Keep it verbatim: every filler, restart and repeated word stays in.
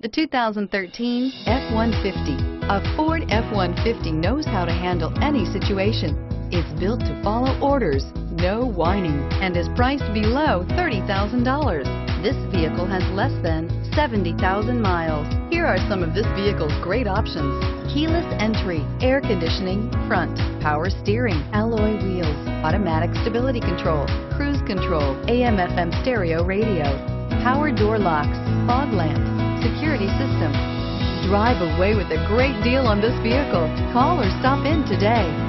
The two thousand thirteen F one fifty. A Ford F one fifty knows how to handle any situation. It's built to follow orders, no whining, and is priced below thirty thousand dollars. This vehicle has less than seventy thousand miles. Here are some of this vehicle's great options: keyless entry, air conditioning, front, power steering, alloy wheels, automatic stability control, cruise control, A M F M stereo radio, power door locks, fog lamps, security system. Drive away with a great deal on this vehicle. Call or stop in today.